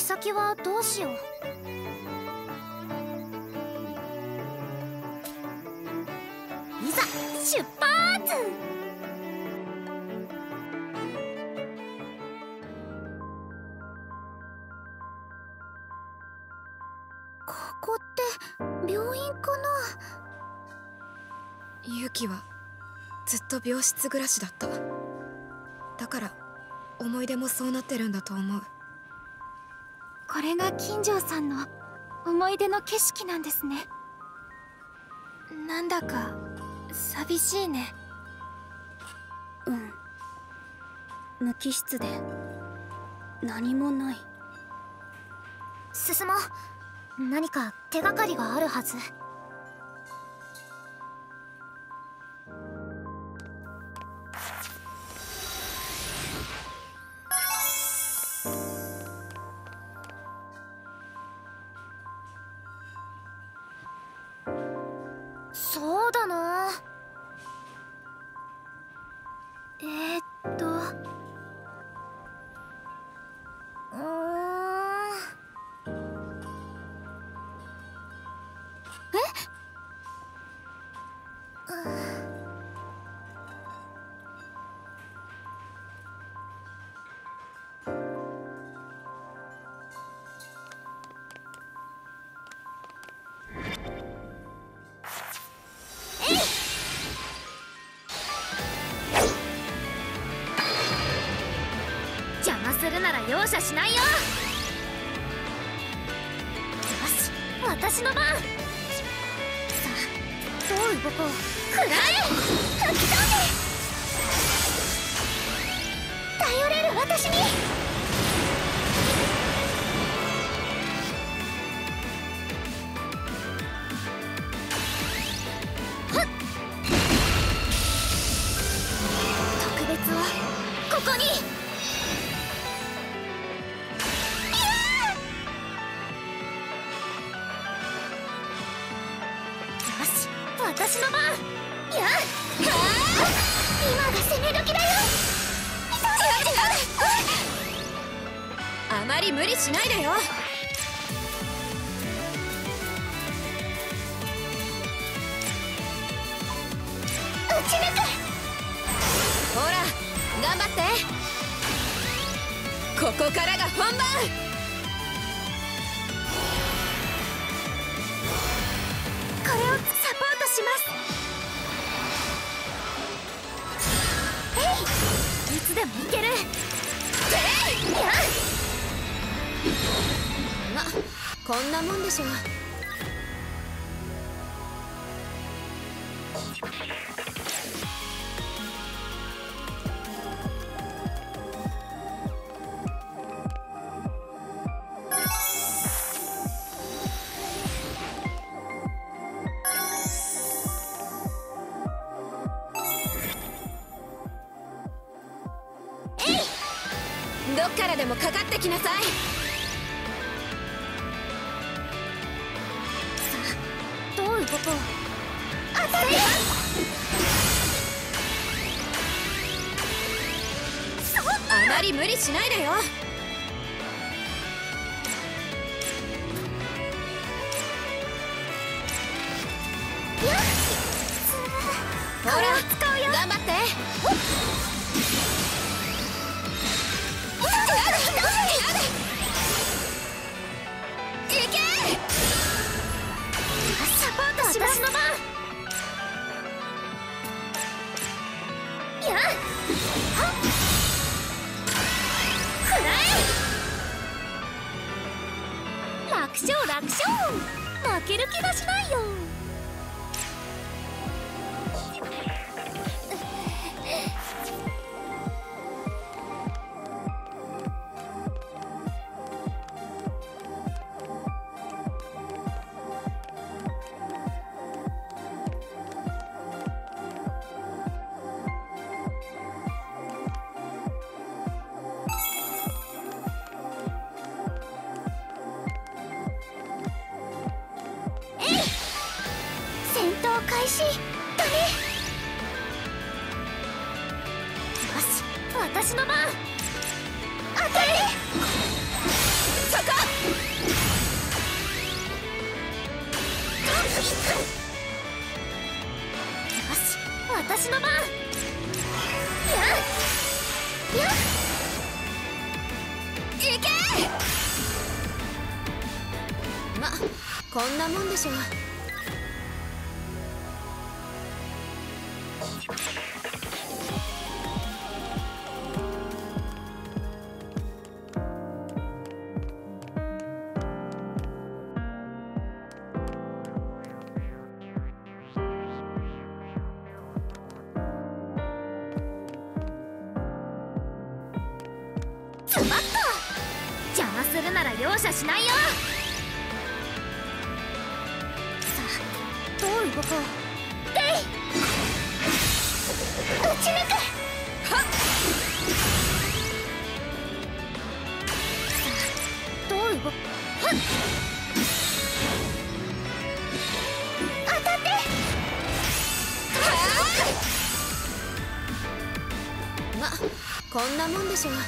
先はどうしよう。いざ出発！ここって病院かな。 ユキはずっと病室暮らしだった。だから思い出もそうなってるんだと思う。 これが金城さんの思い出の景色なんですね。なんだか寂しいね。無機質で何もない。進もう。何か手がかりがあるはず。そうだな。邪魔するなら容赦しないよ。よし、私の番。さあ、どう動こう。くらえ！吹き飛んで！頼れる私に！はっ！特別はここに！私の番。やっ、今が攻め時だよ。 あまり無理しないでよ。 撃ち抜く。 ほら頑張って。ここからが本番。 これをサポートします。いつでもいける。 ま、こんなもんでしょう。どっからでもかかってきなさい。 さあ、どう動こう。当たれ！ あまり無理しないでよ。ほら使うよ。 頑張って。 サポートします。私の番。やっ、はっ、くらえ！楽勝楽勝。負ける気がしないよ。開始だね。よし、私の番。当たれ！ そこ！ 私の番。やっいけ。 ま、こんなもんでしょ。 ズバッと邪魔するなら容赦しないよ。さあ、どう動こう。でい、打ち抜く。はっ。さあ、どう動く。はっ。当たって。 ま、こんなもんでしょ。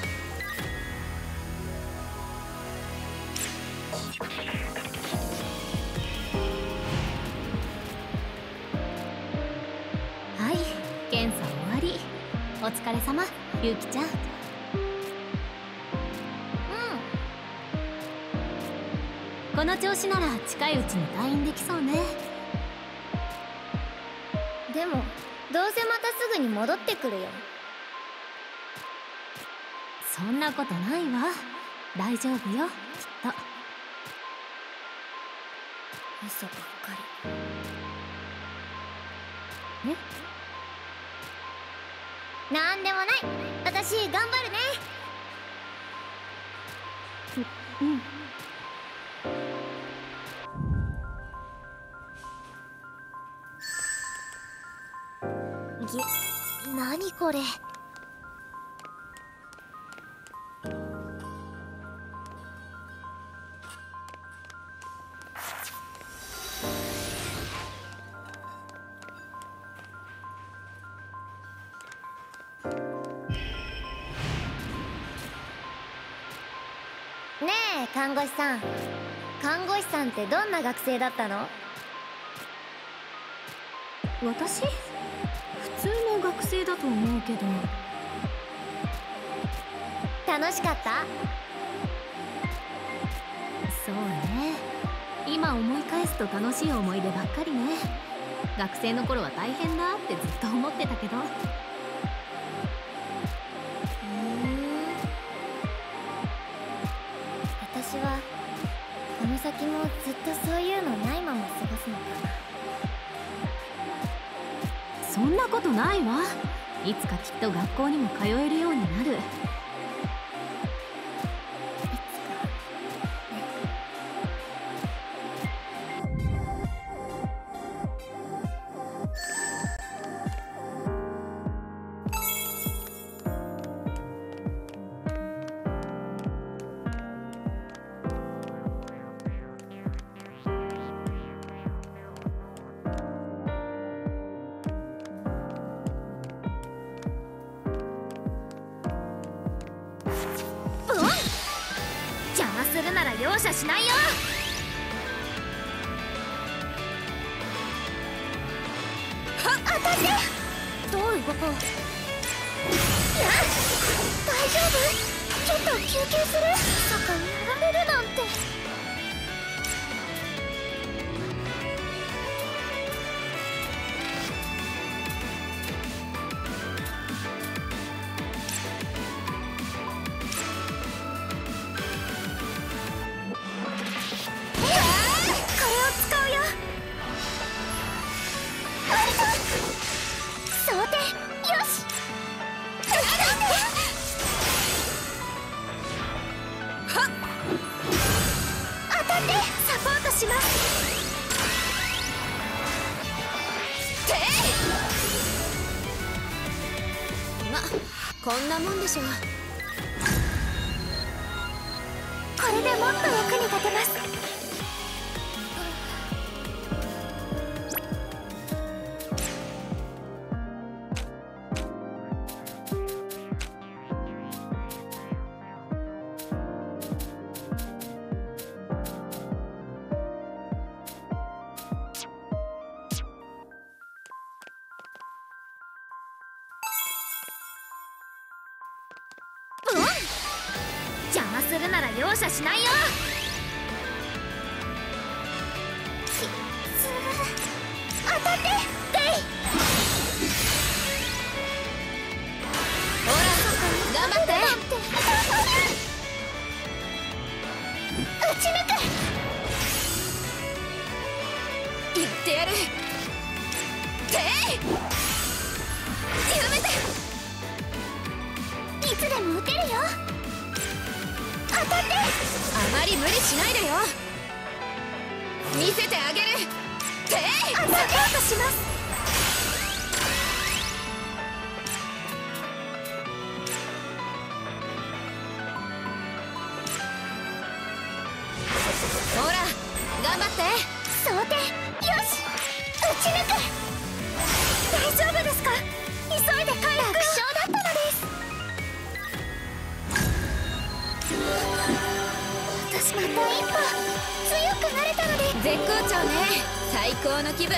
はい、検査終わり。お疲れ様、ゆうきちゃん。この調子なら近いうちに退院できそうね。 でもどうせまたすぐに戻ってくるよ。 そんなことないわ。大丈夫よ、きっと。 嘘ばっかえ？ り。なんでもない。私頑張るね。 うん。 何これ。ねえ看護師さん、看護師さんってどんな学生だったの？ 私？普通の学生だと思うけど。 楽しかった？ そうね。今思い返すと楽しい思い出ばっかりね。学生の頃は大変だってずっと思ってたけど。 私はこの先もずっとそういうのないまま過ごすのかな。 そんなことないわ。いつかきっと学校にも通えるようになる。 するなら容赦しないよ。はっ、当たって。どう動こう。いや、大丈夫？ちょっと休憩する？まさかやられるなんて。 こんなもんでしょ。 これでもっと役に立てます。 邪魔するなら容赦しないよ。当たってデイ。 ほら頑張って。 打ち抜く。 やってやる。ていやめて。 いつでも打てるよ。当たって。 あまり無理しないでよ。見せてあげる。ていサポートします。 ほら頑張って。 装填よし。打ち抜く。大丈夫ですか。急いで回復。楽勝だったのです。私また一歩強くなれたので。 絶好調ね。最高の気分。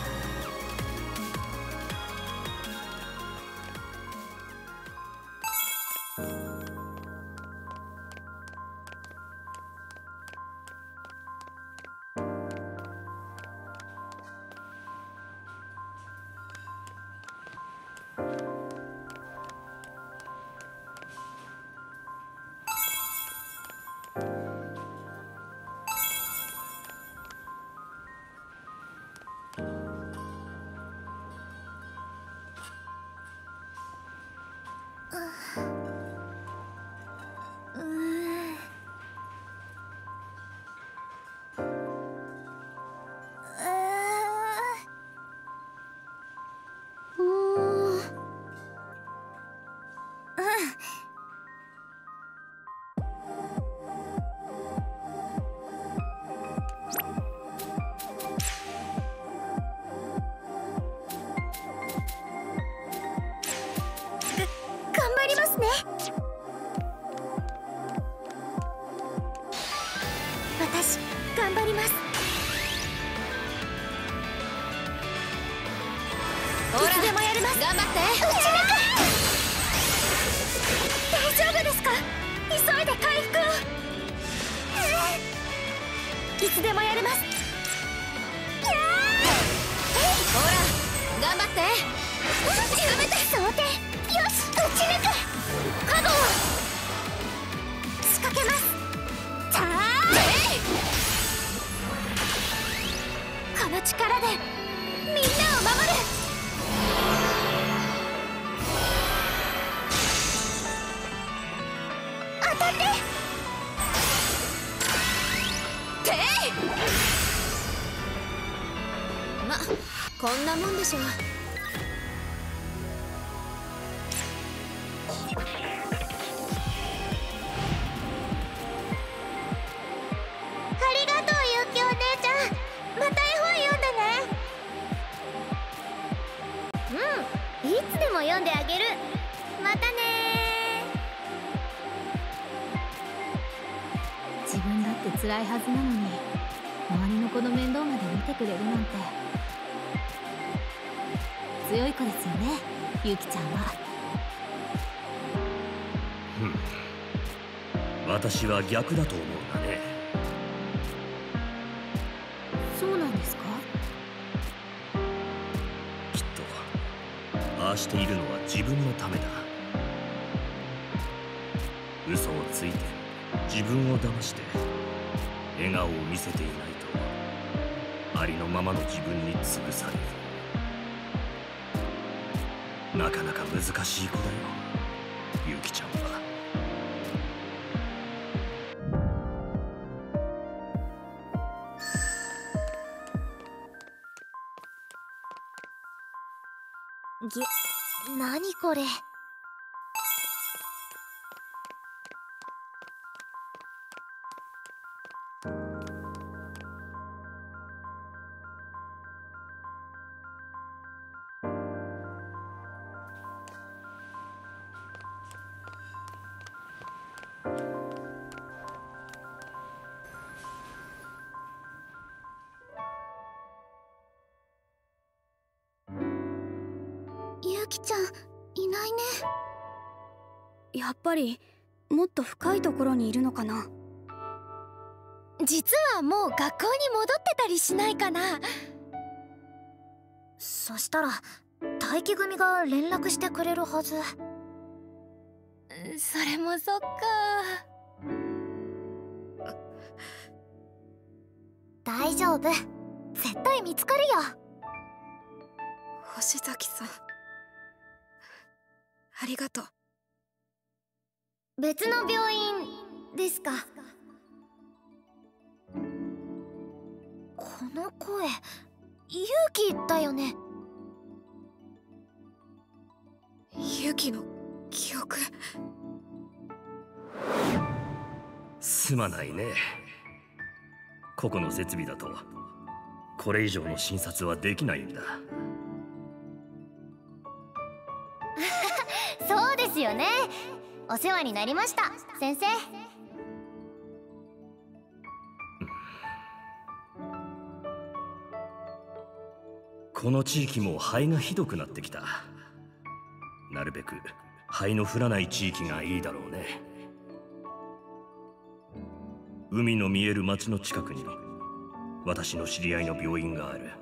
頑張りますね。私頑張ります。 ほらいつでもやります。 頑張って。 打ち抜く。大丈夫ですか。急いで回復を。いつでもやります。 ほら頑張って。 やめて。装填よし。打ち抜く。角を仕掛けます。さあこの力でみんなを守る。当たって。 ていまこんなもんでしょ。 ありがとうゆうきお姉ちゃん。また絵本読んでね。いつでも読んであげる。またね。 自分だって辛いはずなのに周りの子の面倒まで見てくれるなんて強い子ですよね、ゆきちゃんは。 私は逆だと思うんだね。 そうなんですか。 きっとああしているのは自分のためだ。嘘をついて自分を騙して笑顔を見せていないとありのままの自分に潰される。なかなか難しい子だよ、ゆきちゃんは。 何これ。ゆきちゃんいないね。 やっぱりもっと深いところにいるのかな。実はもう学校に戻ってたりしないかな。そしたら待機組が連絡してくれるはず。それもそっか。大丈夫、絶対見つかるよ。 星崎さん、ありがとう。 別の病院ですか。この声、勇気だよね。 勇気の記憶。 すまないね。個々の設備だとこれ以上の診察はできないんだ。 そうですよね。お世話になりました、先生。 この地域も灰がひどくなってきた。なるべく灰の降らない地域がいいだろうね。海の見える町の近くに私の知り合いの病院がある。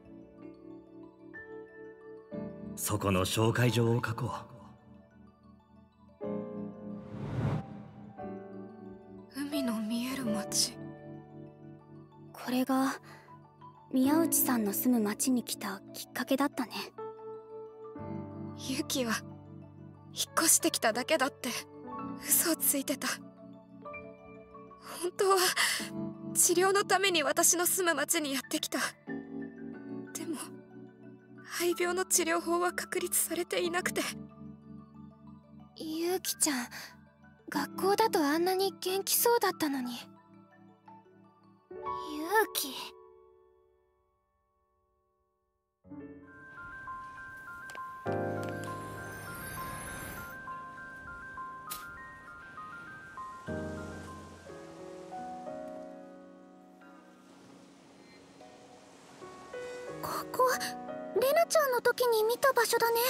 そこの紹介状を書こう。 海の見える町。 これが宮内さんの住む町に来たきっかけだったね。 ユキは引っ越してきただけだって嘘をついてた。本当は治療のために私の住む町にやってきた。でも肺病の治療法は確立されていなくて。 ゆうきちゃん、学校だとあんなに元気そうだったのに。ゆうき。ここ、レナちゃんの時に見た場所だね。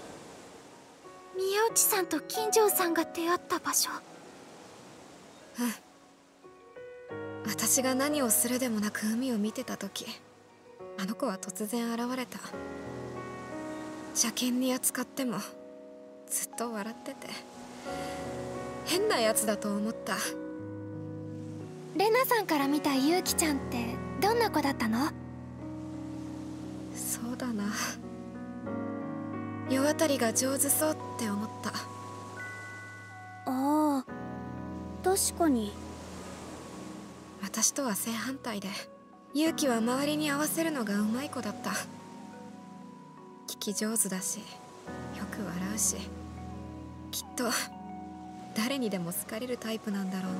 宮内さんと金城さんが出会った場所。 うん。私が何をするでもなく海を見てた時、あの子は突然現れた。邪険に扱ってもずっと笑ってて、変なやつだと思った。 レナさんから見たゆうきちゃんってどんな子だったの？ そうだな、世渡りが上手そうって思った。 ああ、確かに。 私とは正反対で、勇気は周りに合わせるのがうまい子だった。聞き上手だし、よく笑うし、きっと誰にでも好かれるタイプなんだろうなって。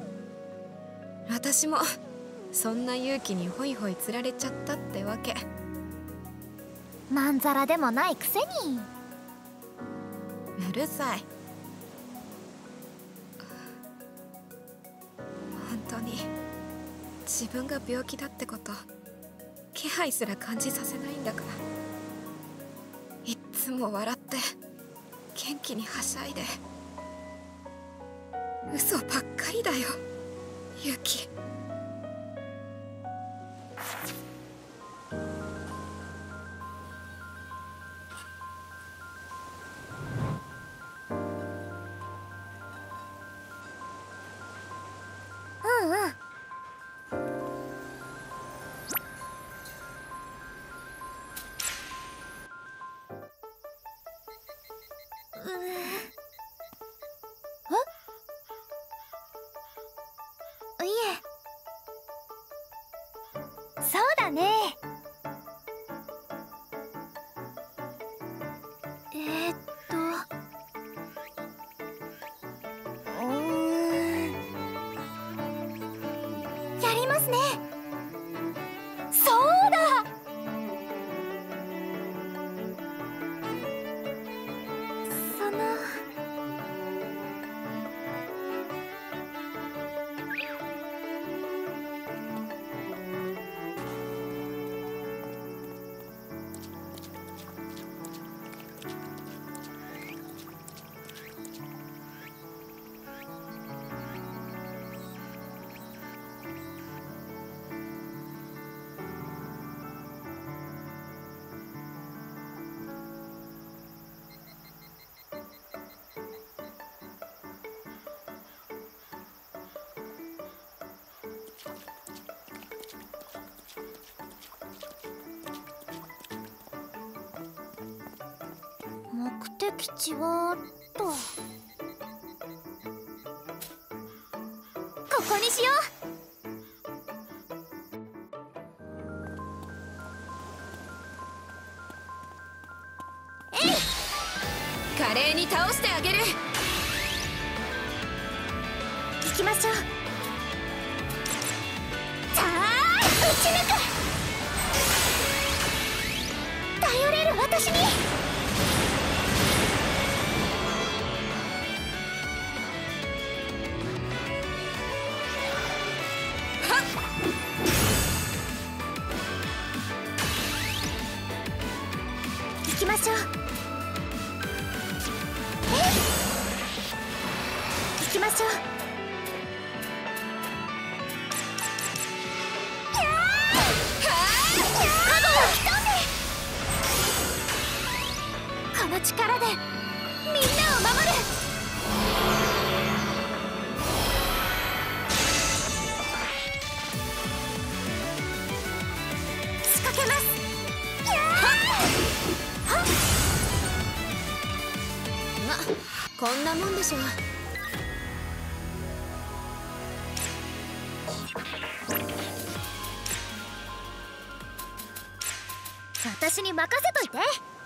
私もそんな勇気にホイホイ釣られちゃったってわけ。 まんざらでもないくせに。 うるさい。本当に自分が病気だってこと気配すら感じさせないんだから。いっつも笑って元気にはしゃいで、嘘ばっかりだよユキ。 うんうん。いえ、そうだね。えーっとやりますね。そうだ。その敵地はと、ここにしよう。 華麗に倒してあげる。 行きましょう。さあ撃ち抜く。頼れる私に。行きましょう。行きましょう。この力でみんなを守る。仕掛けます。 ま、こんなもんでしょう。 私に任せといて。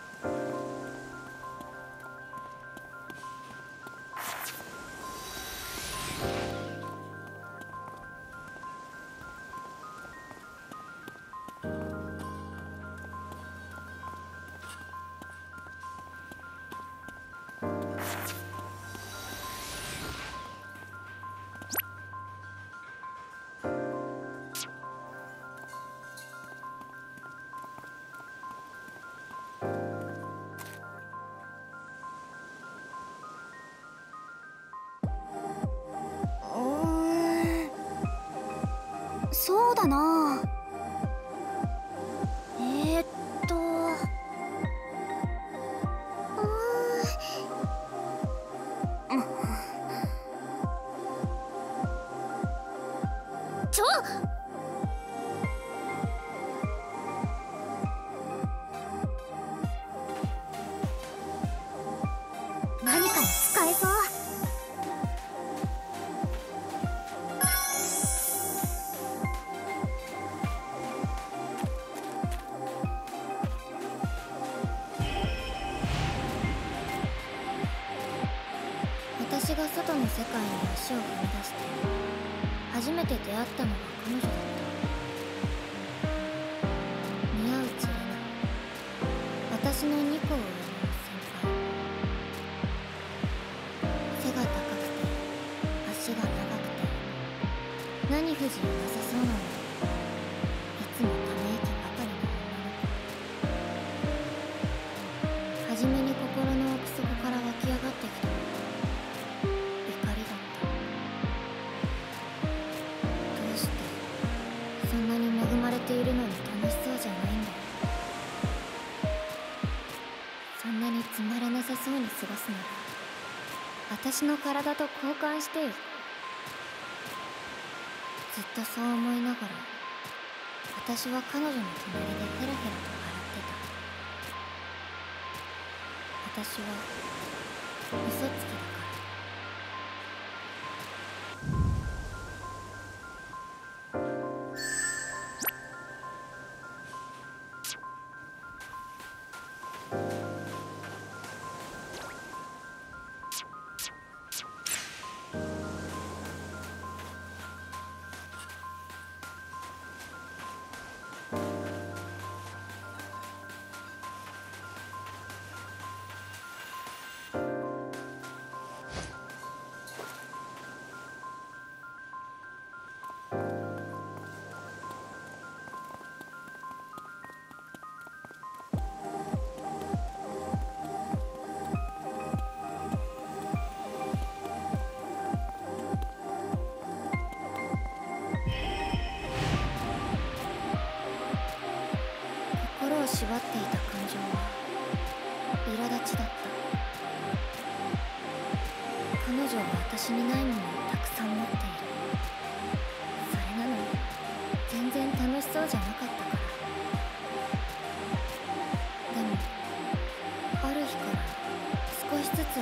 そうだな。何かに使えそう。私が外の世界に足を踏み出して初めて出会ったのが彼女だった。宮内玲奈、私の2個上の先輩。背が高くて足が長くて何不自由なさそうなのにいつもため息ばかりの女の子。初めに心の奥底から湧き上がってきた怒りだった。どうしてそんなに恵まれているのに楽しそうじゃないんだよ。そんなにつまらなさそうに過ごすなら私の体と交換してよ。ずっとそう思いながら私は彼女の隣でヘラヘラと笑ってた。私は嘘つきだから。心を縛っていた感情は苛立ちだった。彼女は私にないものをたくさん持っている。それなのに全然楽しそうじゃなかったから。でもある日から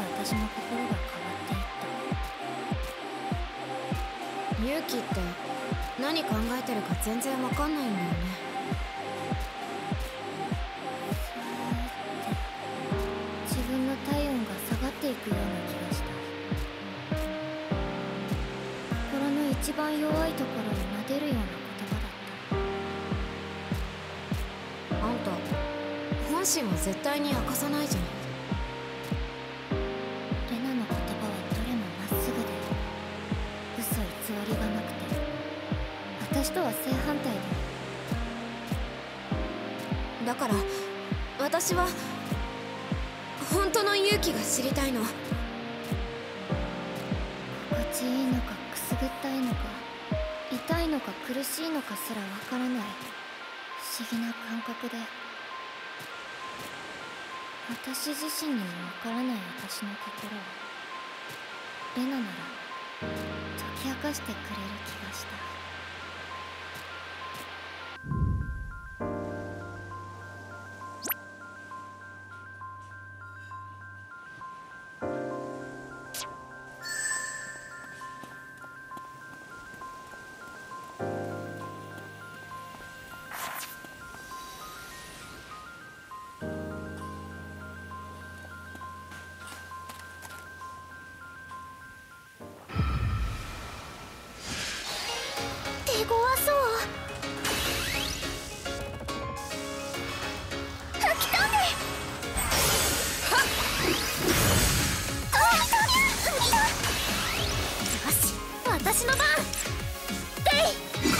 私の心が変わっていった。 勇気って何考えてるか全然わかんないんだよね。 自分の体温が下がっていくような気がした。心の一番弱いところを撫でるような言葉だった。 あんた本心は絶対に明かさないじゃん。 レナの言葉はどれもまっすぐで嘘偽りがなくて、私とは正反対で。 だから私は本当の勇気が知りたいの。 心地いいのかくすぐったいのか痛いのか苦しいのかすらわからない不思議な感覚で、私自身にもわからない私の心をレナなら解き明かしてくれる気がした。手強そう。吹き飛んで。よし、私の番。デイ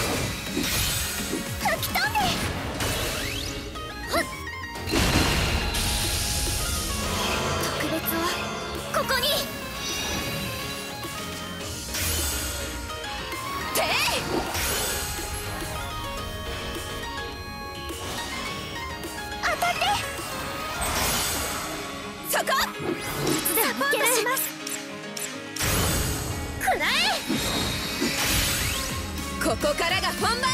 吹き飛んで。特別はここに。 そこ！ いつでもいける。します。くらえ。 ここからが本番。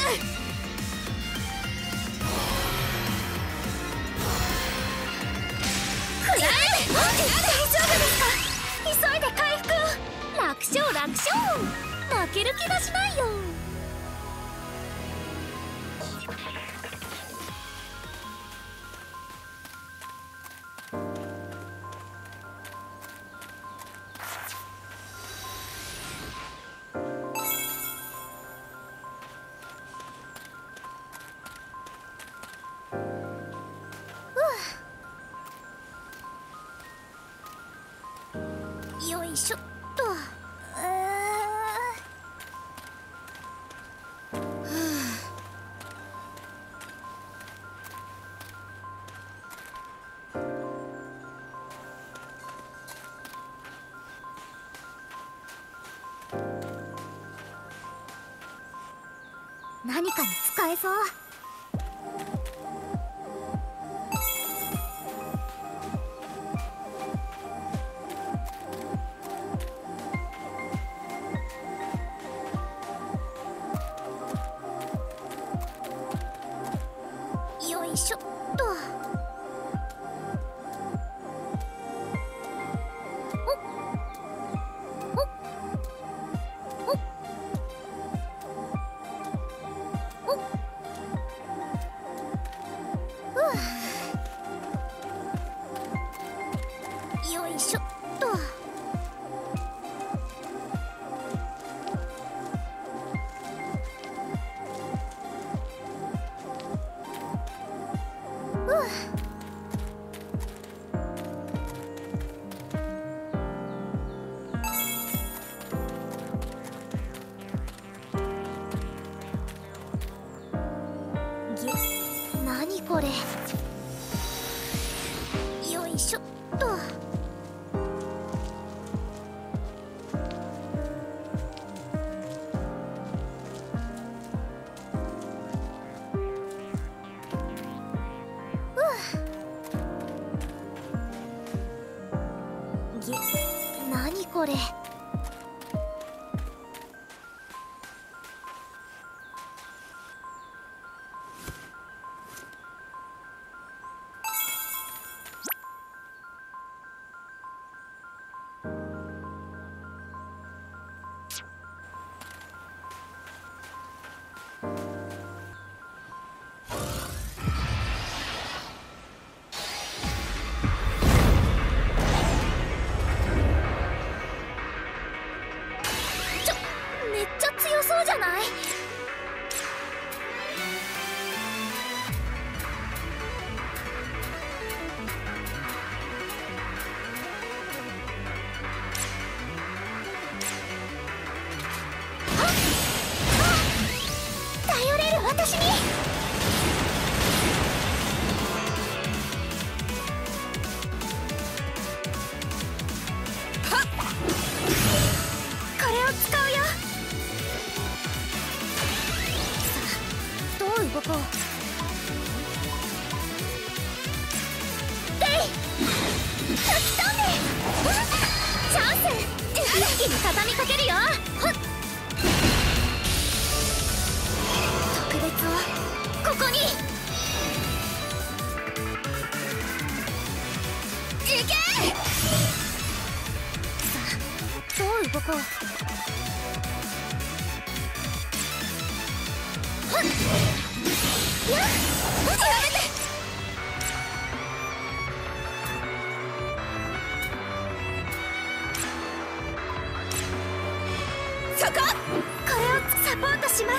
くらえ。大丈夫ですか？急いで回復を。楽勝楽勝。負ける気がしないよ。よいしょっと。何かに使えそう。よいしょっと。よいしょっと。何これ。よいしょっと。何これ。 こう。でい吹き飛んでチャンス。一気に畳みかけるよ。ほっ特別をここに。いけ。さあどう動こう。ほっやっやめて。そこ。これをサポートします。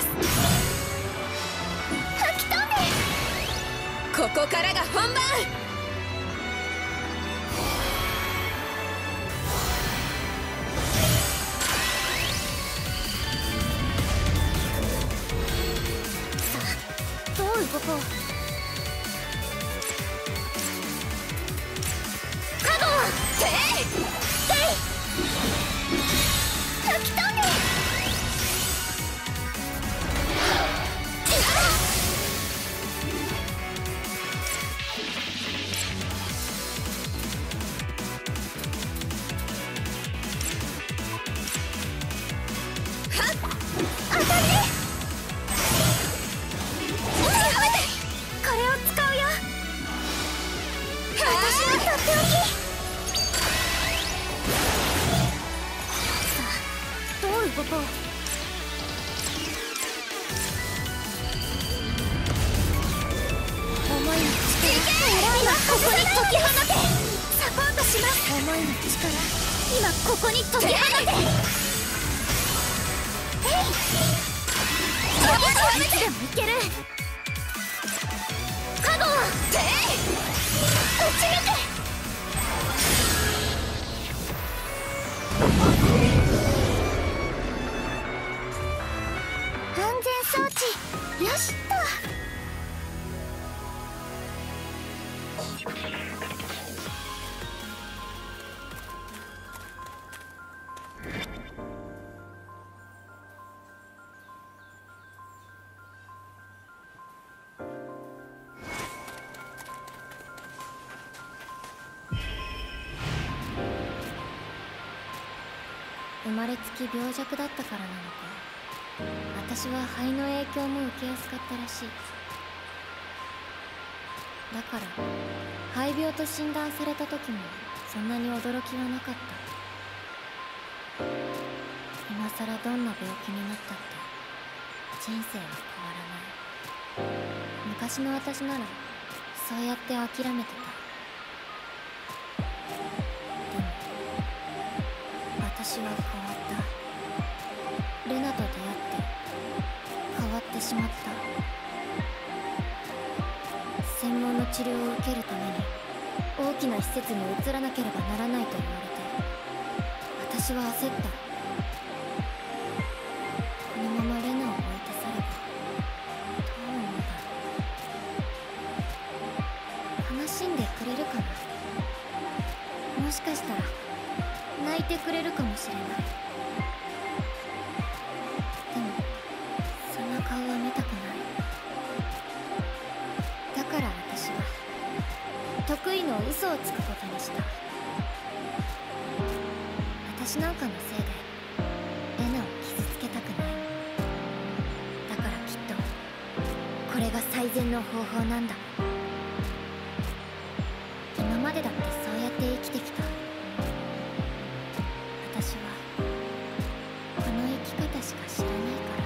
吹き飛んで。ここからが本番。さあどう動こう。カゴンていてい吹き飛んで。ここ。思いの力。今ここに解き放て。サポートします。思いの力。今ここに解き放て。いつでもいける。カゴンてい打ち抜け。安全装置よしっと。生まれつき病弱だったからなのか、私は肺の影響も受けやすかったらしい。だから肺病と診断された時もそんなに驚きはなかった。今さらどんな病気になったって人生は変わらない。昔の私ならそうやって諦めてた。でも私は変わった。レナと出会って変わってしまった。専門の治療を受けるために大きな施設に移らなければならないと言われて、私は焦った。このままレナを置いて去ればどう思うんだろう。悲しんでくれるかな。もしかしたら泣いてくれるかもしれない。でもそんな顔は見たくない。だから私は得意の嘘をつくことにした。私なんかのせいでレナを傷つけたくない。だからきっとこれが最善の方法なんだ。今までだってそうやって生きてきた。私はこの生き方しか知らないから。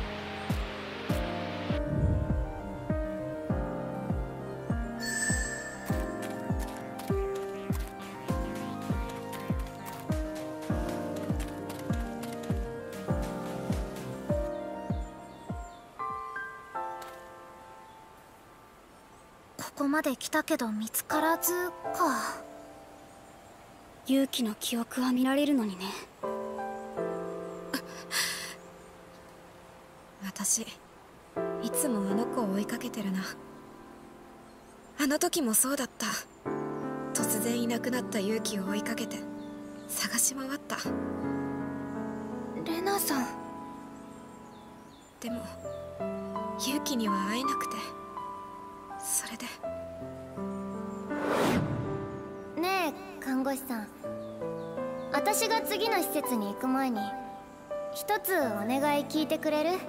ここまで来たけど見つからずか。勇気の記憶は見られるのにね。 私いつもあの子を追いかけてるな。あの時もそうだった。突然いなくなった勇気を追いかけて探し回った。 レナさん。 でも勇気には会えなくて、それで。 ねえ看護師さん、私が次の施設に行く前に一つお願い聞いてくれる？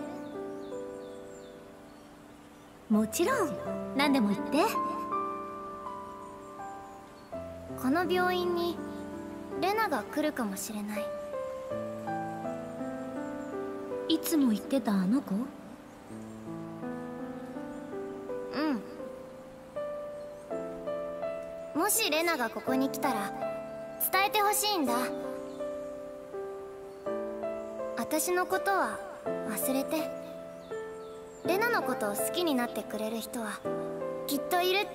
もちろん、何でも言って。 この病院にレナが来るかもしれない。 いつも言ってたあの子？ うん。もしレナがここに来たら伝えてほしいんだ。私のことは忘れて、レナのことを好きになってくれる人はきっといるって。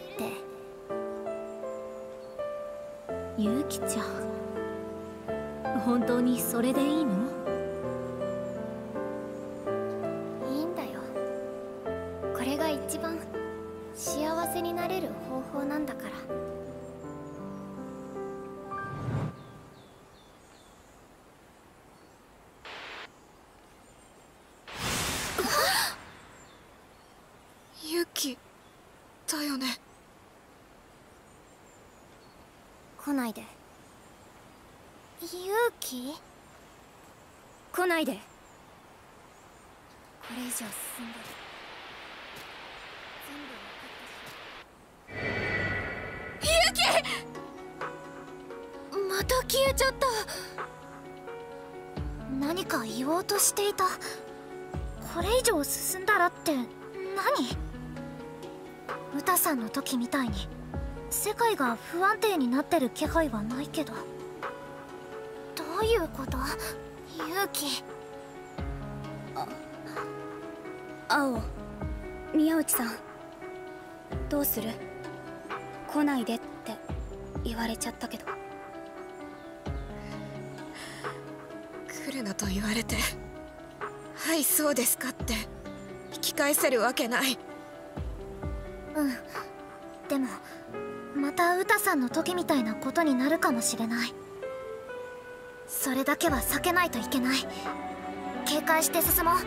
ユキちゃん、本当にそれでいいの？ いいんだよ。これが一番幸せになれる方法なんだから。 ユキだよね。 来ないで。勇気？来ないで。これ以上進んで全部分かったし。勇気！また消えちゃった。何か言おうとしていた。これ以上進んだらって何？ウタさんの時みたいに世界が不安定になってる気配はないけど。どういうこと？勇気。 青、宮内さん、どうする？来ないでって言われちゃったけど。 来るなと言われて、はいそうですかって引き返せるわけない。 うん。でもまたウタさんの時みたいなことになるかもしれない。それだけは避けないといけない。警戒して進もう。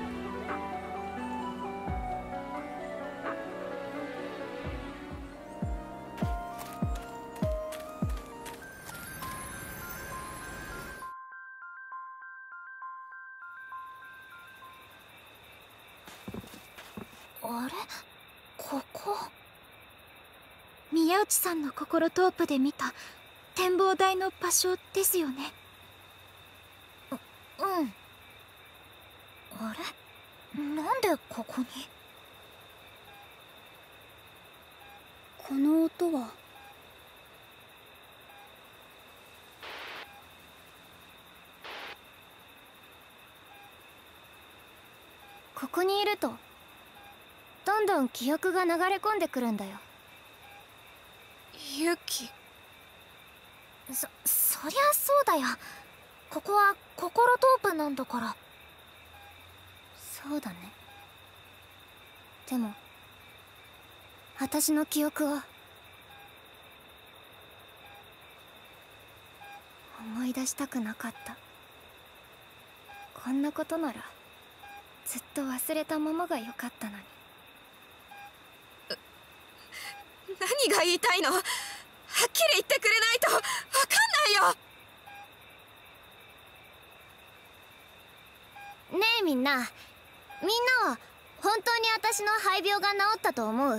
あれ？ここ。 宮内さんの心トープで見た展望台の場所ですよね。 うん。あれ？なんでここに？ この音は。 ここにいるとどんどん記憶が流れ込んでくるんだよ。 ユキ。 そりゃそうだよ。ここは心トープなんだから。そうだね。でも私の記憶は思い出したくなかった。こんなことならずっと忘れたままがよかったのに。 何が言いたいの？はっきり言ってくれないとわかんないよ。 ねえみんなは本当に私の肺病が治ったと思う？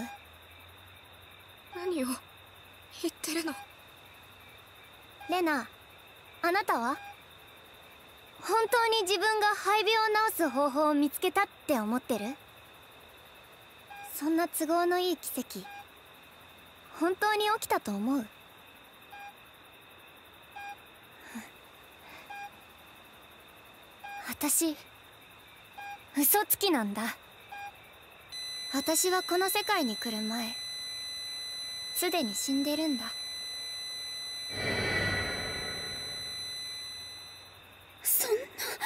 何を言ってるの？ レナ、あなたは本当に自分が肺病を治す方法を見つけたって思ってる？そんな都合のいい奇跡本当に起きたと思う？私嘘つきなんだ。私はこの世界に来る前すでに死んでるんだ。 そんな。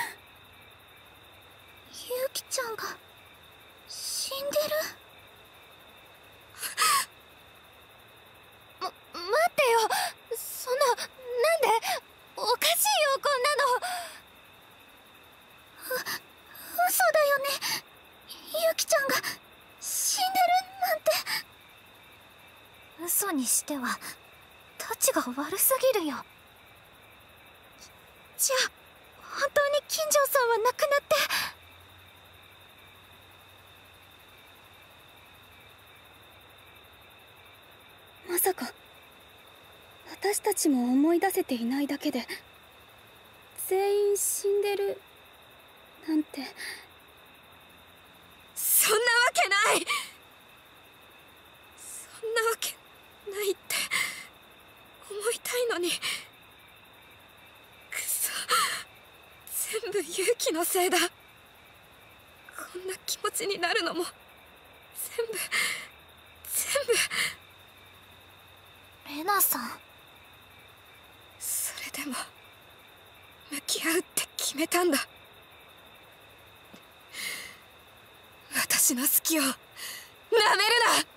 ユキちゃんが死んでる？待ってよ。そんな、なんで？おかしいよ、こんなの。嘘だよね。ユキちゃんがしてはたちが悪すぎるよ。じゃあ本当に金城さんは亡くなって。まさか私たちも思い出せていないだけで全員死んでるなんて。 そんなわけない。そんなわけないって思いたいのに。くそ、全部勇気のせいだ。こんな気持ちになるのも全部レナさん。 それでも向き合うって決めたんだ。私の好きをなめるな。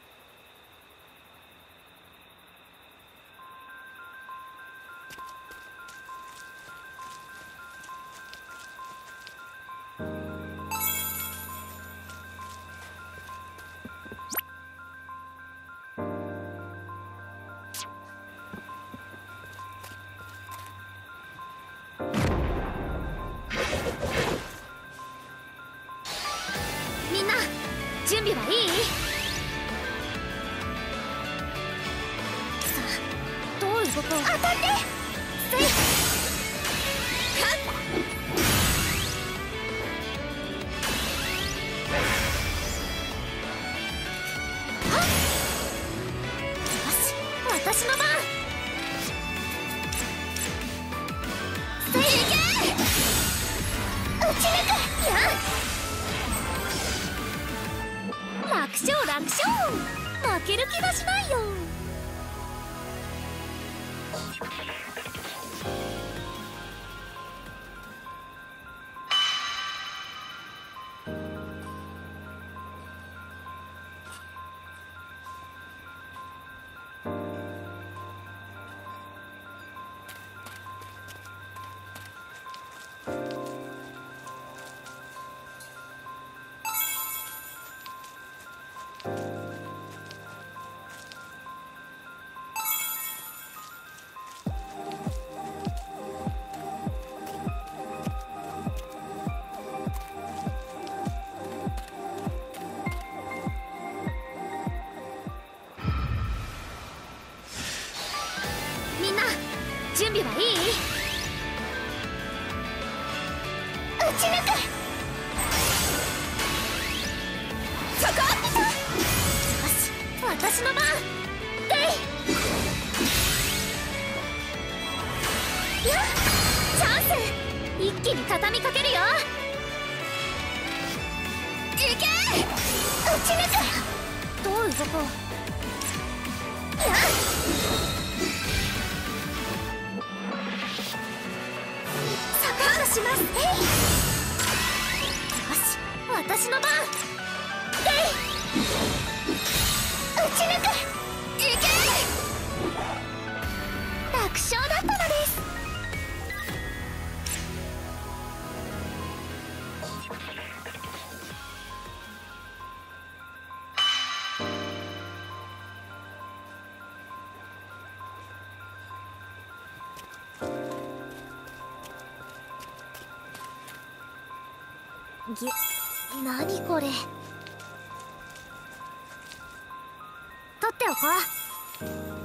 みんな準備はいい？さあ、どう動こう。当たって。せい。私の番。せい。いけ。打ち抜く。やん。楽勝楽勝。負ける気がしないよ。準備はいい？打ち抜く。そこ。よし、私の番。やっ、チャンス。一気に畳みかけるよ。いけ。打ち抜く。どう動こう。やっ、します。よし、私の番。打ち抜く。いけ。楽勝だったのです。何これ。取っておこう。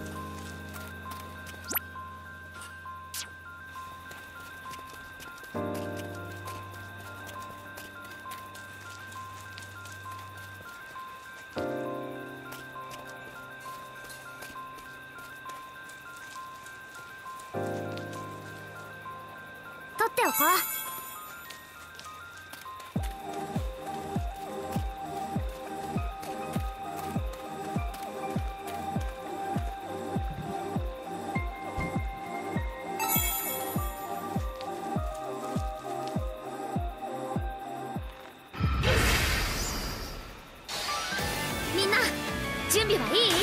取っておこう。準備はいい？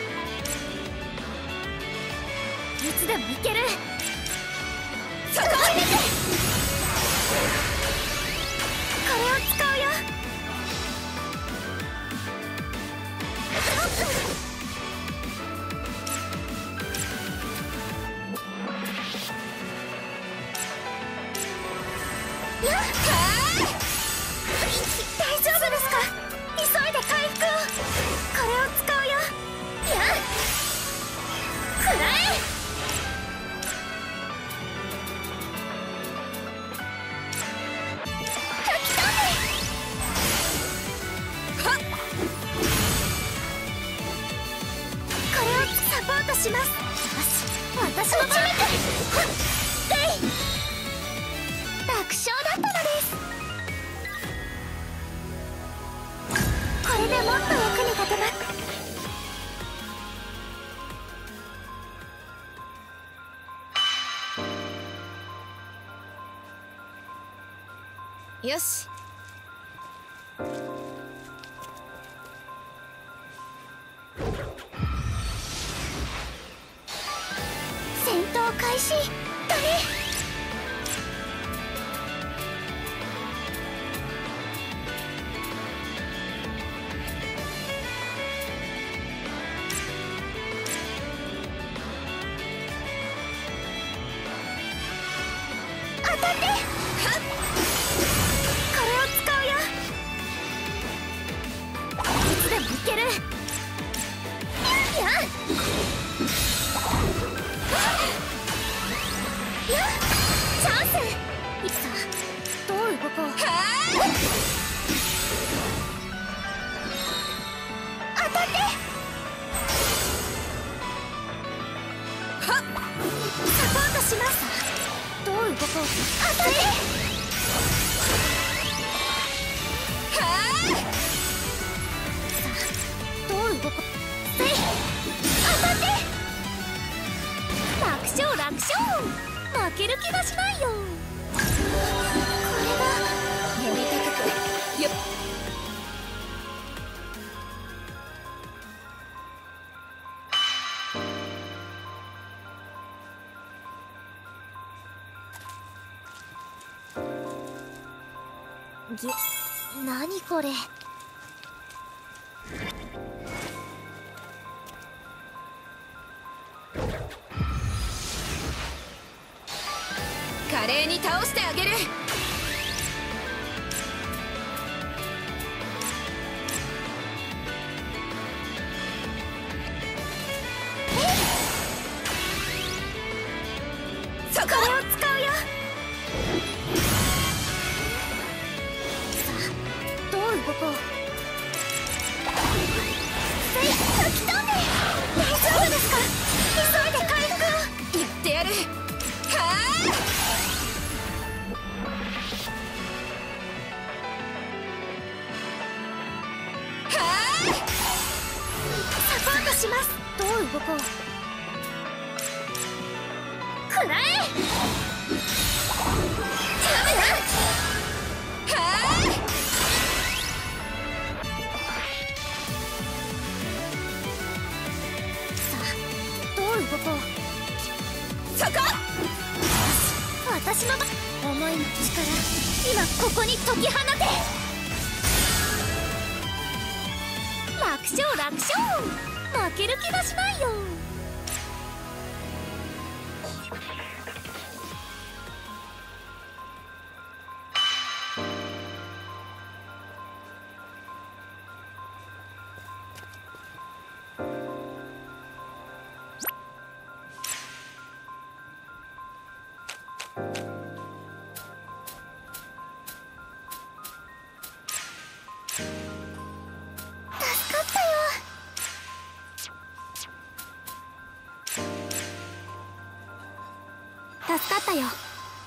いつでもいける。そこ。 します。よし、私の番。楽勝だったのです。これでもっと役に立てます。 よし。 戦闘開始だね。当たって。これを使うよ。いつでもいける。やっチャンス。いくさ、どう動こう。当たって。サポートします。どう動こう。当たって。さあ、どう動こう。当たって。楽勝楽勝。負ける気がしないよ。これがやりたくてよっ。 何これ。 華麗に倒してあげる。そこを使うよ。 どう動こう。吹き飛んで。大丈夫ですか。急いで回復を。 言ってやる。はあ。 サポートします。どう動こう。くらえ。動こう。 そこ。 私の思いの力、今ここに解き放て。楽勝楽勝。負ける気がしないよ。助かったよ。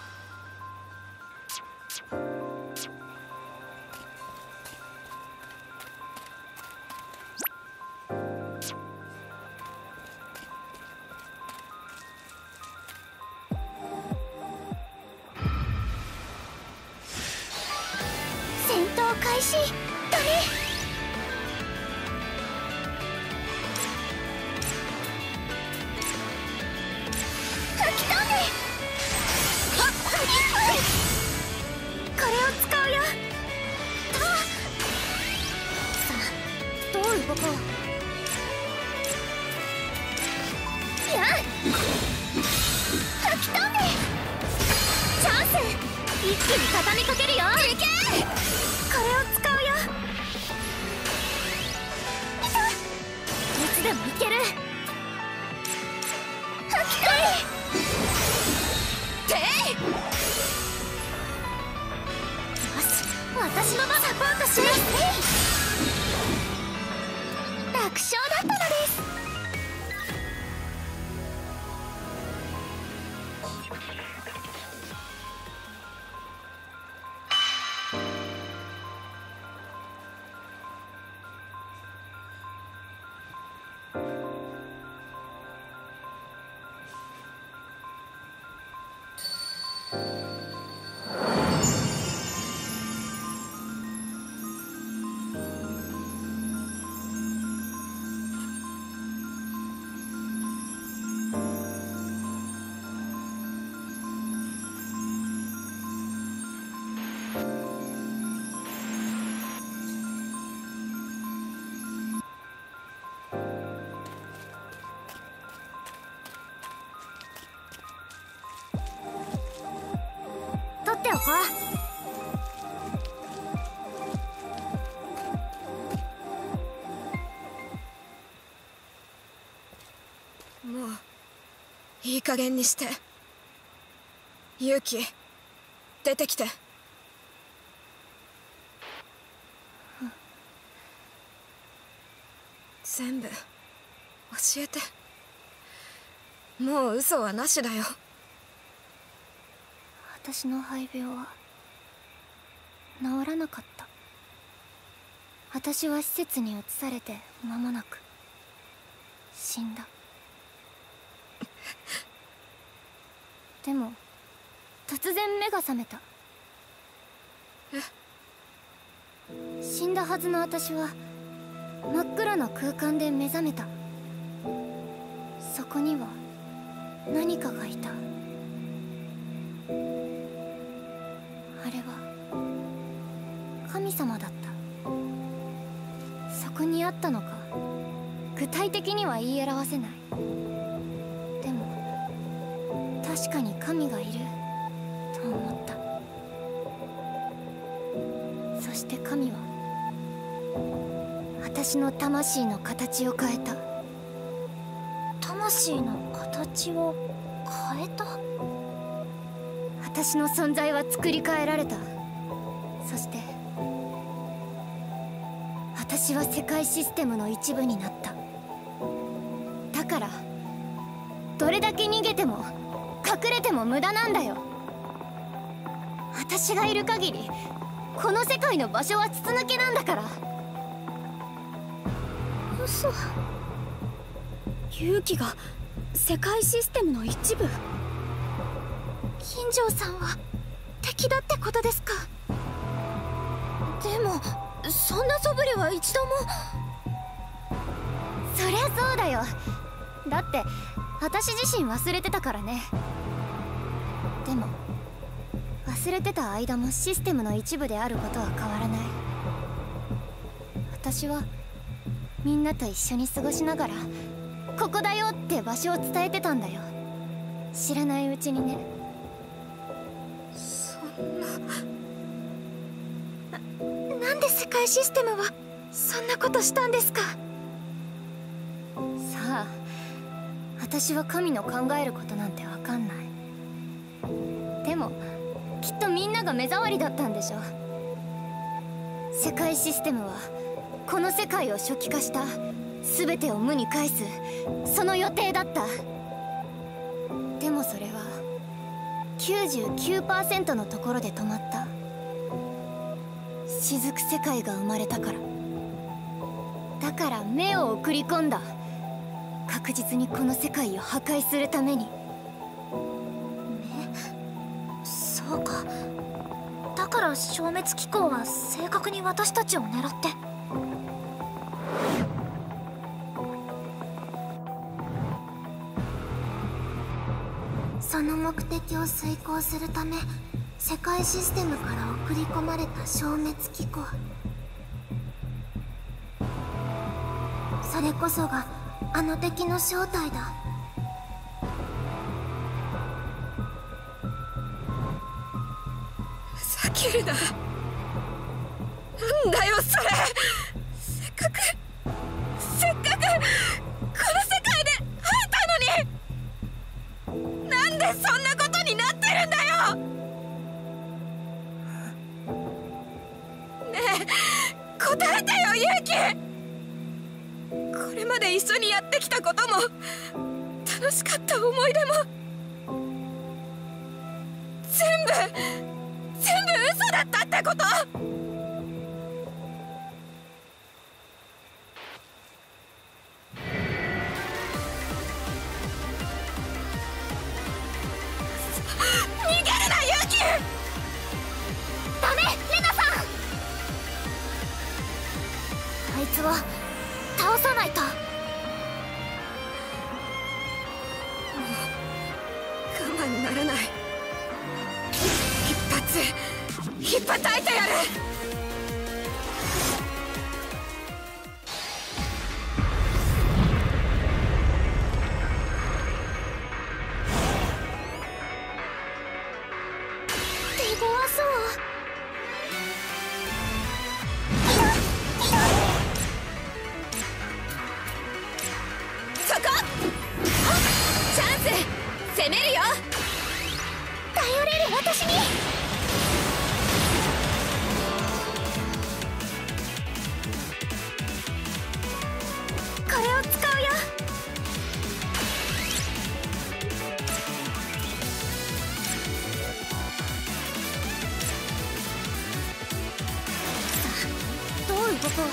戦闘開始だね。これを使うよ。さあ、どう動こう。やっ吹き飛んで。チャンス。一気に畳みかけるよ。いけ。これを使うよ。いつでもいける。吹き飛んで。私のサポートします。楽勝だったのです。 取っておこう。もういい加減にして。勇気出てきて。全部教えて。もう嘘はなしだよ。 私の肺病は治らなかった。私は施設に移されて間もなく死んだ。でも突然目が覚めた。死んだはずの私は真っ暗な空間で目覚めた。そこには何かがいた。あれは神様だった。そこにあったのか具体的には言い表せない。でも確かに神がいると思った。そして神は私の魂の形を変えた。 魂の形を変えた。 私の存在は作り変えられた。そして私は世界システムの一部になった。だからどれだけ逃げても隠れても無駄なんだよ。私がいる限りこの世界の場所は筒抜けなんだから。 嘘。勇気が世界システムの一部。金城さんは敵だってことですか。でもそんな素振りは一度も。 そりゃそうだよ。だって私自身忘れてたからね。でも忘れてた間もシステムの一部であることは変わらない。私はみんなと一緒に過ごしながらここだよって場所を伝えてたんだよ。知らないうちにね。 なんで世界システムはそんなことしたんですか。 さあ、私は神の考えることなんてわかんない。でもきっとみんなが目障りだったんでしょ。世界システムはこの世界を初期化した全てを無に返すその予定だった。でもそれは 99% のところで止まった。雫世界が生まれたから。だから目を送り込んだ。確実にこの世界を破壊するために。 そうか。だから消滅機構は正確に私たちを狙って。その目的を遂行するため世界システムから送り込まれた消滅機構。それこそがあの敵の正体だ。 ふざけるな。なんだよそれ。せっかくこの世界で会えたのに、なんでそんなことになってるんだよ。ねえ答えてよ勇気。これまで一緒にやってきたことも楽しかった思い出も全部嘘だったってこと。逃げるな別を倒さないと。 我慢ならない。ひっぱたいてやる。 手強そう。 そこチャンス、攻めるよ。 頼れる私に。これを使うよ。さあ、どう動こう。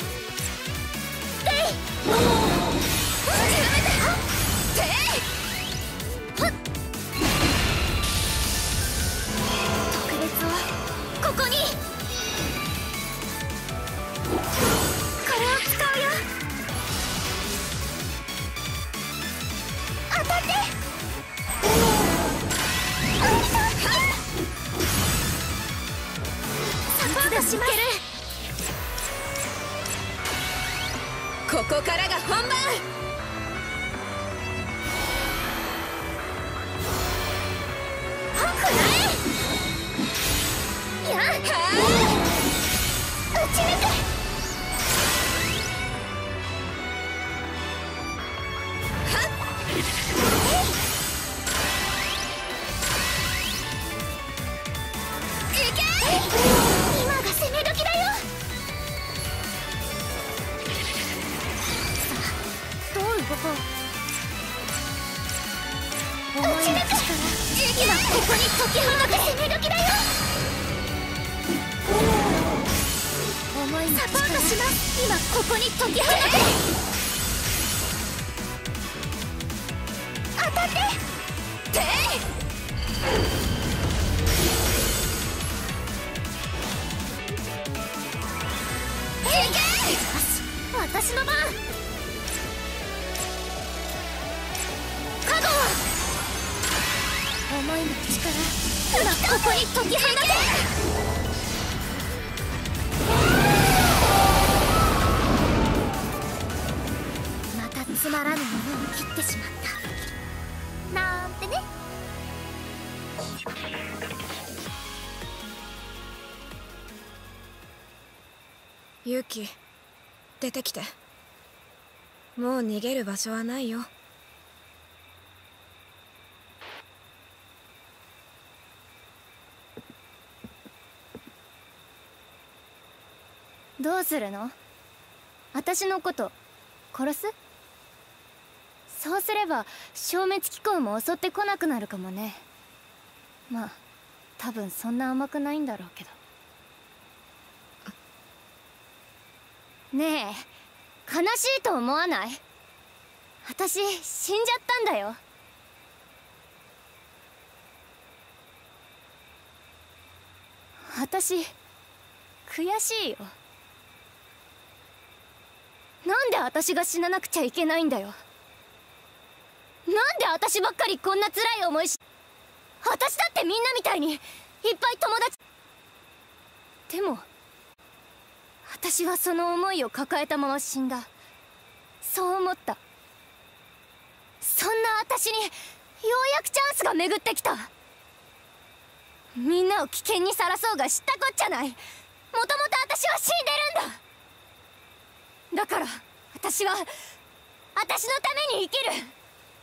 特別をここに。これを使うよ。当たって。サポートします。 ここからが本番。 やっ、打ち抜く。今が攻め時だよ。さあ、どう動こう。思いの力、今ここに解き放て。攻め時だよ。思いの力、サポートします。今ここに解き放て。当たって。私の番。加護、思いの力、今ここに解き放て。またつまらぬものを切ってしまったなんてね。 ユキ、出てきて。もう逃げる場所はないよ。 どうするの？私のこと殺す？そうすれば消滅機構も襲ってこなくなるかもね。まあ多分そんな甘くないんだろうけど。ねえ、悲しいと思わない？私死んじゃったんだよ。私悔しいよ。なんで私が死ななくちゃいけないんだよ。なんで私ばっかりこんな辛い思いし。私だってみんなみたいにいっぱい友達。でも私はその思いを抱えたまま死んだ。そう思った。そんな私にようやくチャンスが巡ってきた。みんなを危険にさらそうが知ったこっちゃない。もともと私は死んでるんだ。だから私は私のために生きる。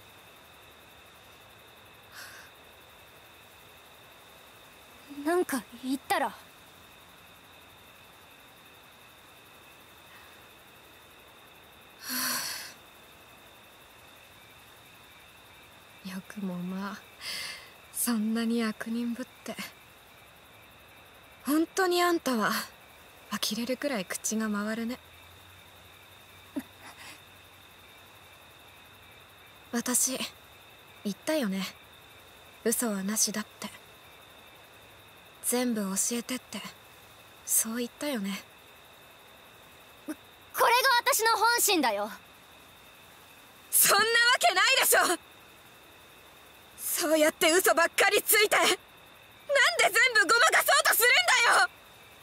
なんか言ったら。 よくもまあそんなに悪人ぶって。本当にあんたは呆れるくらい口が回るね。私言ったよね、嘘はなしだって。全部教えてってそう言ったよね。 これが私の本心だよ。 そんなわけないでしょ。そうやって嘘ばっかりついて、なんで全部ごまかそうとするんだよ。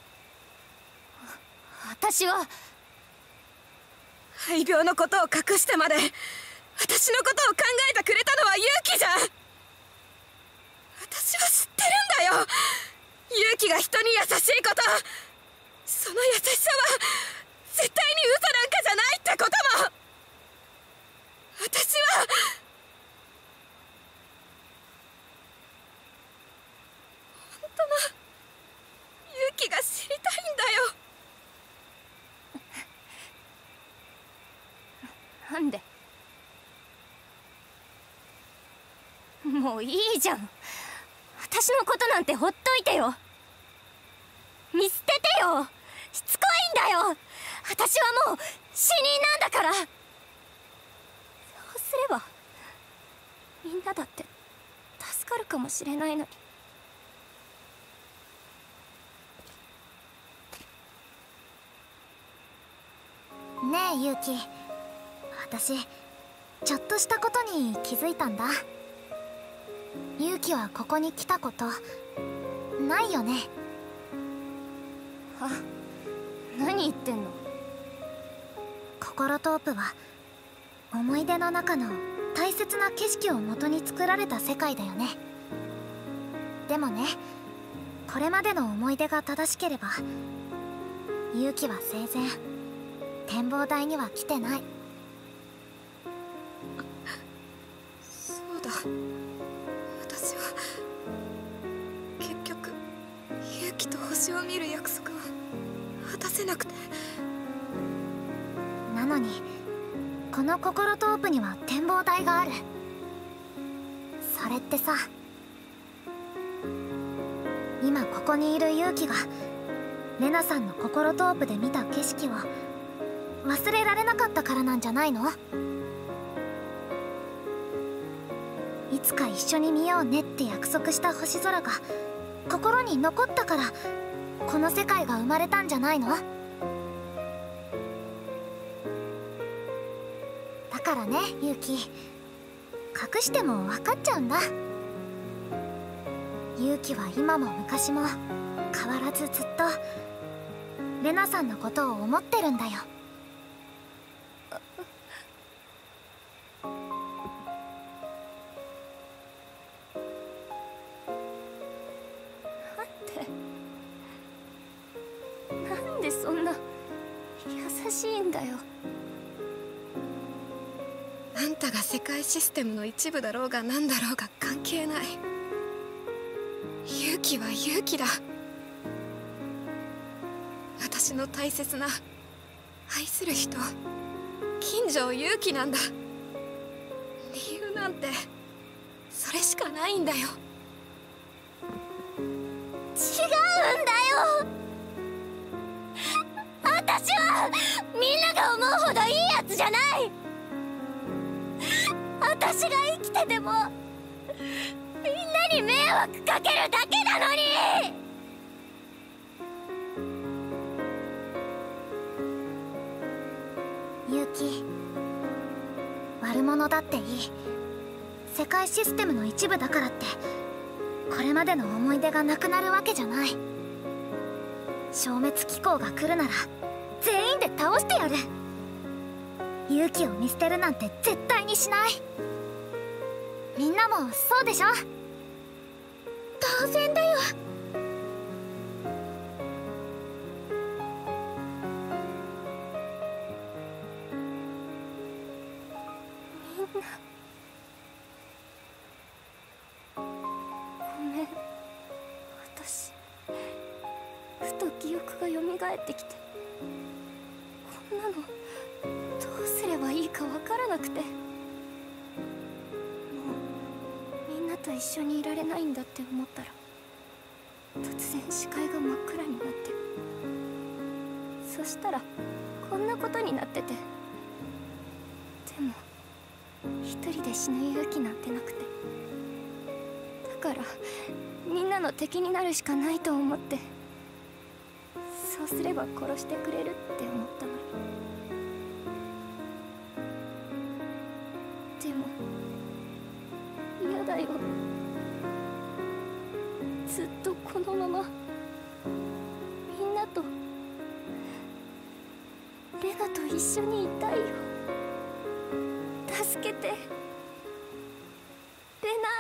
私は肺病のことを隠してまで私のことを考えてくれたのは勇気じゃん。私は知ってるんだよ、勇気が人に優しいこと。その優しさは絶対に嘘なんかじゃないってことも。私は本当の勇気が知りたいんだよ。 なんで？もういいじゃん。私のことなんてほっといてよ。見捨ててよ。しつこいんだよ。私はもう死人なんだから。そうすればみんなだって助かるかもしれないのに。 ねえユウキ、私ちょっとしたことに気づいたんだ。ユウキはここに来たことないよね。 あ、何言ってんの？ ココロトープは思い出の中の大切な景色を元に作られた世界だよね。でもね、これまでの思い出が正しければユウキは生前展望台には来てない。 そうだ、私は結局勇気と星を見る約束を果たせなくて。 なのにこのココロトープには展望台がある。それってさ、今ここにいる勇気がレナさんのココロトープで見た景色を忘れられなかったからなんじゃないの？いつか一緒に見ようねって約束した星空が心に残ったからこの世界が生まれたんじゃないの？だからねユウキ、隠しても分かっちゃうんだ。ユウキは今も昔も変わらずずっとレナさんのことを思ってるんだよ。 なんでそんな優しいんだよ。 あんたが世界システムの一部だろうが何だろうが関係ない。勇気は勇気だ。私の大切な愛する人、金城勇気なんだ。理由なんてそれしかないんだよ。 違うんだよ。私はみんなが思うほどいいやつじゃない。私が生きててもみんなに迷惑かけるだけなのに。 ユウキ、悪者だっていい。世界システムの一部だからってこれまでの思い出がなくなるわけじゃない。消滅機構が来るなら全員で倒してやる。勇気を見捨てるなんて絶対にしない。みんなもそうでしょ？当然だよ。 みんなごめん。私ふと記憶が蘇ってきて、こんなのどうすればいいかわからなくて、もうみんなと一緒にいられないんだって思ったら突然視界が真っ暗になって、そしたらこんなことになってて。でも一人で死ぬ勇気なんてなくて、だからみんなの敵になるしかないと思って、そうすれば殺してくれるって思ったのに。 も嫌だよ。ずっとこのままみんなとレナと一緒にいたいよ。助けてレナ。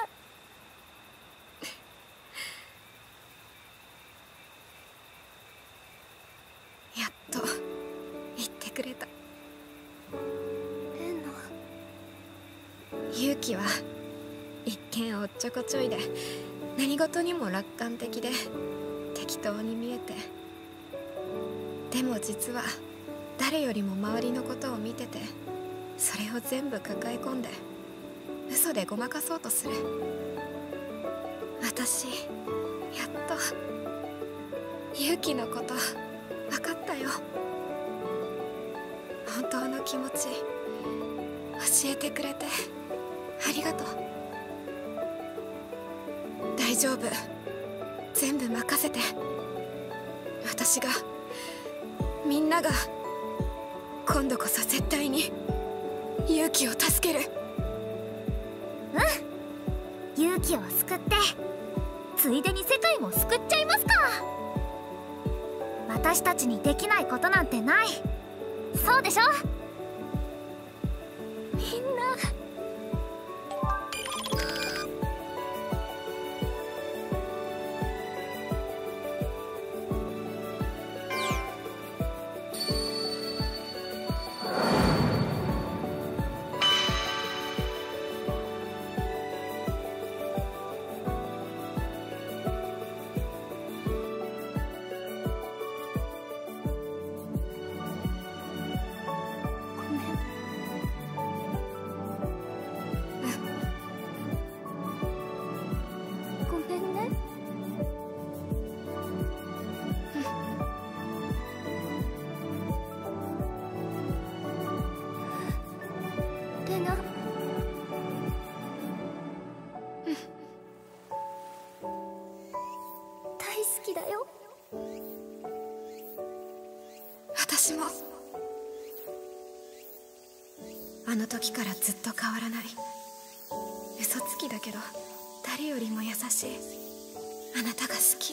やっと言ってくれた。 レナ。 勇気は一見おっちょこちょいで何事にも楽観的で適当に見えて、でも実は誰よりも周りのことを見てて、それを全部抱え込んで嘘でごまかそうとする。私やっと勇気のこと分かったよ。本当の気持ち教えてくれてありがとう。大丈夫、全部任せて。私が、みんなが今度こそ絶対に勇気を助ける。 うん、勇気を救ってついでに世界も救っちゃいますか。私たちにできないことなんてない。そうでしょ。 みんな。 私もあの時からずっと変わらない。嘘つきだけど誰よりも優しいあなたが好き。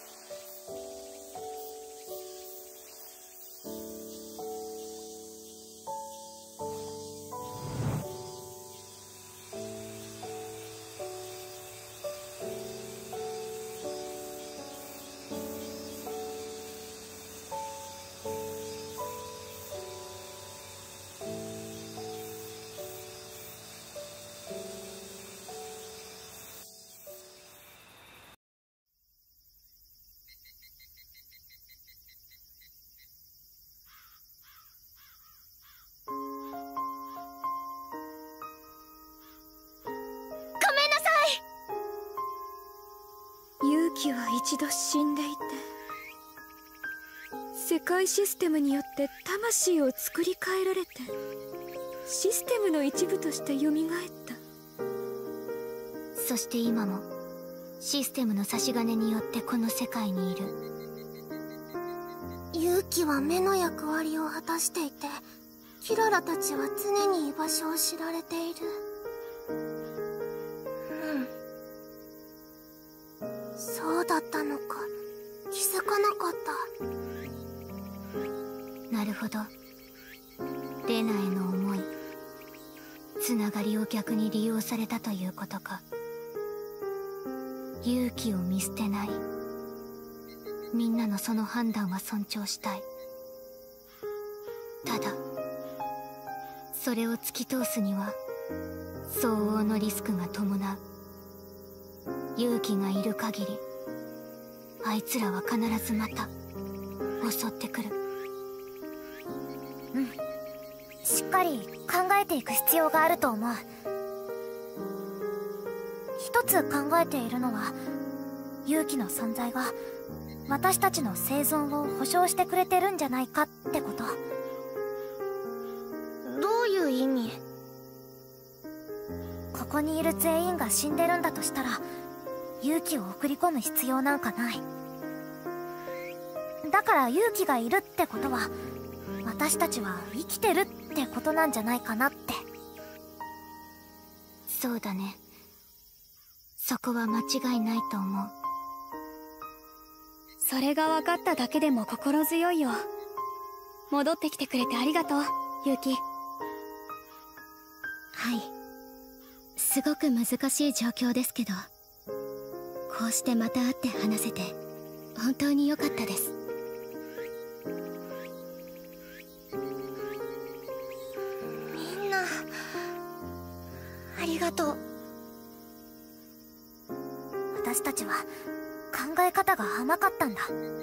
勇気は一度死んでいて、世界システムによって魂を作り変えられてシステムの一部として蘇った。 そして今もシステムの差し金によってこの世界にいる。 勇気は目の役割を果たしていて、キララたちは常に居場所を知られている。そうだったのか、気づかなかった。 なるほど。レナへの思い、つながりを逆に利用されたということか。勇気を見捨てない。みんなのその判断は尊重したい。ただそれを突き通すには相応のリスクが伴う。勇気がいる限りあいつらは必ずまた襲ってくる。 うん、しっかり考えていく必要があると思う。一つ考えているのは、勇気の存在が私たちの生存を保証してくれてるんじゃないかってこと。どういう意味？ここにいる全員が死んでるんだとしたら、勇気を送り込む必要なんかない。だから勇気がいるってことは、私たちは生きてるってことなんじゃないかなって。 そうだね。そこは間違いないと思う。 それが分かっただけでも心強いよ。戻ってきてくれてありがとう、ユキ。 はい。すごく難しい状況ですけど、こうしてまた会って話せて本当に良かったです。 みんなありがとう。私たちは考え方が甘かったんだ。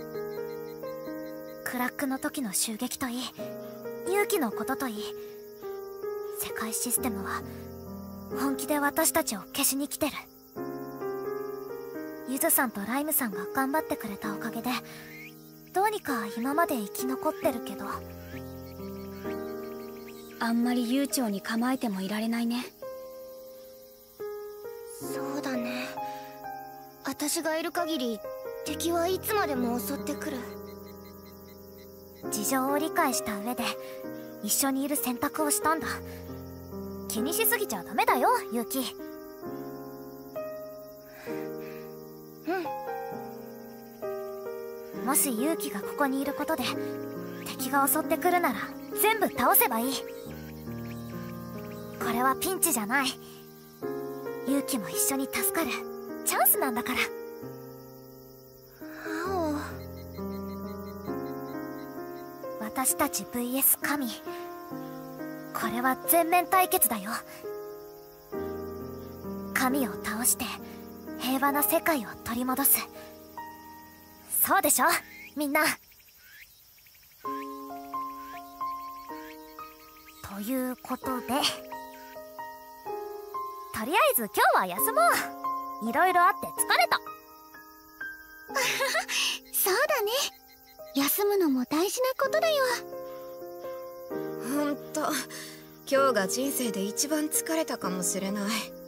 クラックの時の襲撃といい、勇気のことといい、世界システムは本気で私たちを消しに来てる。ゆずさんとライムさんが頑張ってくれたおかげでどうにか今まで生き残ってるけど、 あんまり悠長に構えてもいられないね。 そうだね。私がいる限り敵はいつまでも襲ってくる。 事情を理解した上で一緒にいる選択をしたんだ。気にしすぎちゃダメだよ、ユキ。もし勇気がここにいることで敵が襲ってくるなら全部倒せばいい。これはピンチじゃない。勇気も一緒に助かるチャンスなんだから。 青。 私たち VS 神、これは全面対決だよ。神を倒して平和な世界を取り戻す。そうでしょみんな。ということで、とりあえず今日は休もう。いろいろあって疲れた。 そうだね。休むのも大事なことだよ。 ほんと、今日が人生で一番疲れたかもしれない。